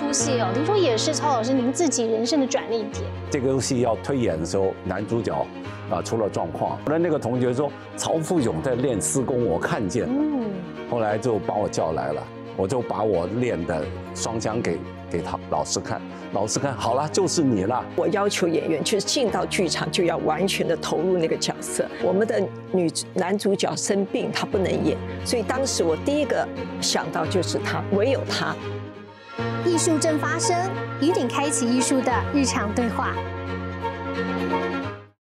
出戏哦，听说也是曹老师您自己人生的转捩点。 这个戏要推演的时候，男主角出了状况，我的那个同学说曹富勇在练施功，我看见了，后来就把我叫来了，我就把我练的双枪给他老师看，老师看好了，就是你了。 我要求演员就是进到剧场就要完全的投入那个角色。我们的男主角生病，他不能演，所以当时我第一个想到就是他，唯有他。 艺术正发生，与你开启艺术的日常对话。